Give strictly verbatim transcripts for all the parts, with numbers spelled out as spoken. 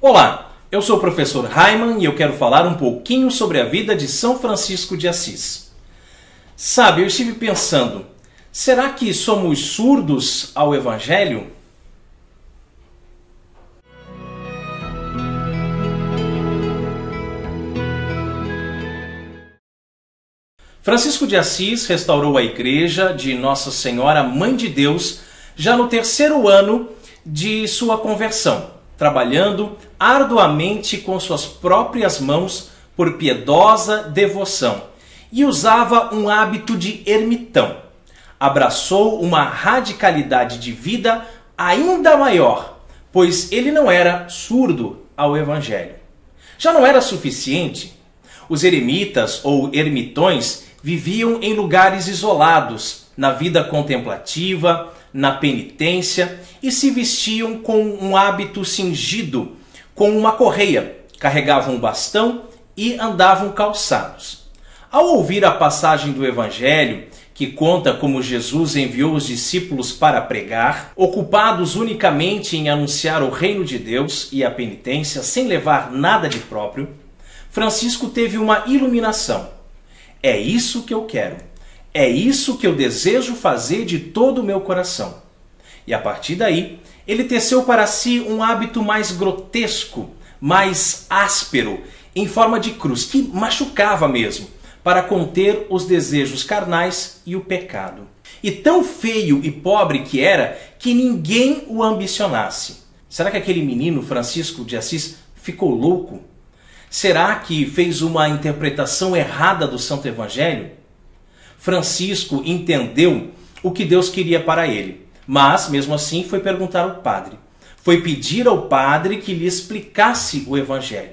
Olá, eu sou o professor Raiman e eu quero falar um pouquinho sobre a vida de São Francisco de Assis. Sabe, eu estive pensando, será que somos surdos ao Evangelho? Francisco de Assis restaurou a igreja de Nossa Senhora Mãe de Deus já no terceiro ano de sua conversão, trabalhando arduamente com suas próprias mãos por piedosa devoção, e usava um hábito de ermitão. Abraçou uma radicalidade de vida ainda maior, pois ele não era surdo ao Evangelho. Já não era suficiente? Os eremitas ou ermitões viviam em lugares isolados, na vida contemplativa, na penitência, e se vestiam com um hábito cingido, com uma correia, carregavam um bastão e andavam calçados. Ao ouvir a passagem do Evangelho, que conta como Jesus enviou os discípulos para pregar, ocupados unicamente em anunciar o reino de Deus e a penitência, sem levar nada de próprio, Francisco teve uma iluminação. É isso que eu quero. É isso que eu desejo fazer de todo o meu coração. E a partir daí, ele teceu para si um hábito mais grotesco, mais áspero, em forma de cruz, que machucava mesmo, para conter os desejos carnais e o pecado. E tão feio e pobre que era, que ninguém o ambicionasse. Será que aquele menino Francisco de Assis ficou louco? Será que fez uma interpretação errada do Santo Evangelho? Francisco entendeu o que Deus queria para ele, mas mesmo assim foi perguntar ao padre. Foi pedir ao padre que lhe explicasse o Evangelho.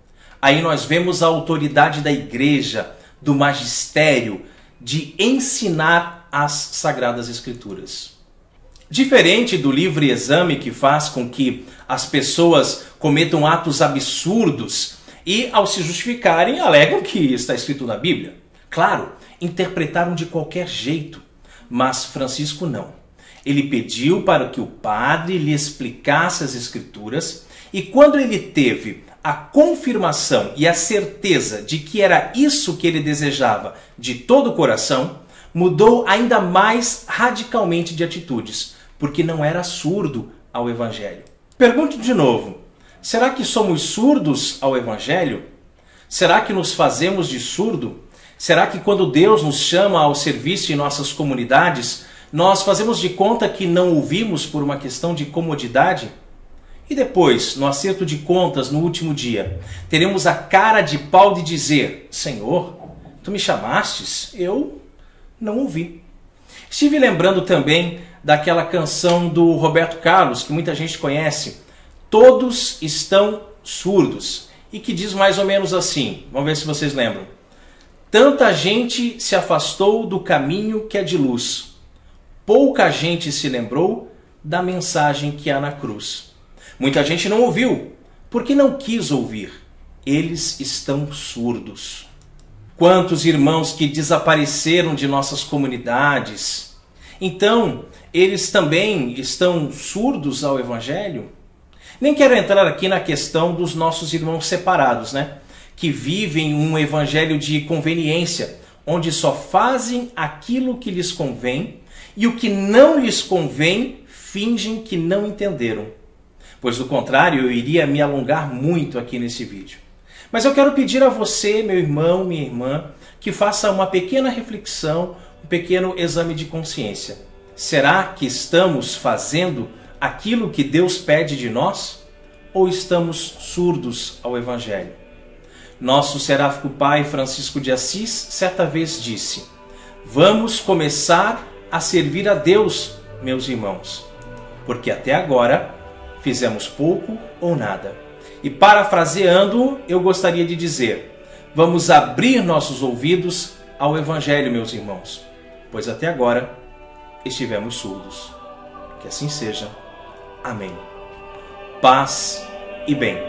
Aí nós vemos a autoridade da igreja, do magistério, de ensinar as Sagradas Escrituras. Diferente do livre exame que faz com que as pessoas cometam atos absurdos e, ao se justificarem, alegam que está escrito na Bíblia. Claro, interpretaram de qualquer jeito, mas Francisco não. Ele pediu para que o padre lhe explicasse as Escrituras, e quando ele teve a confirmação e a certeza de que era isso que ele desejava de todo o coração, mudou ainda mais radicalmente de atitudes, porque não era surdo ao Evangelho. Pergunto de novo, será que somos surdos ao Evangelho? Será que nos fazemos de surdo? Será que quando Deus nos chama ao serviço em nossas comunidades, nós fazemos de conta que não ouvimos por uma questão de comodidade? E depois, no acerto de contas, no último dia, teremos a cara de pau de dizer: Senhor, tu me chamastes? Eu não ouvi. Estive lembrando também daquela canção do Roberto Carlos, que muita gente conhece, Todos estão surdos, e que diz mais ou menos assim, vamos ver se vocês lembram. Tanta gente se afastou do caminho que é de luz, pouca gente se lembrou da mensagem que há na cruz. Muita gente não ouviu, porque não quis ouvir. Eles estão surdos. Quantos irmãos que desapareceram de nossas comunidades. Então, eles também estão surdos ao Evangelho? Nem quero entrar aqui na questão dos nossos irmãos separados, né? Que vivem um evangelho de conveniência, onde só fazem aquilo que lhes convém e o que não lhes convém fingem que não entenderam. Pois do contrário, eu iria me alongar muito aqui nesse vídeo. Mas eu quero pedir a você, meu irmão, minha irmã, que faça uma pequena reflexão, um pequeno exame de consciência. Será que estamos fazendo aquilo que Deus pede de nós? Ou estamos surdos ao Evangelho? Nosso seráfico pai Francisco de Assis certa vez disse: vamos começar a servir a Deus, meus irmãos, porque até agora fizemos pouco ou nada. E parafraseando, eu gostaria de dizer: vamos abrir nossos ouvidos ao Evangelho, meus irmãos, pois até agora estivemos surdos. Que assim seja. Amém. Paz e bem.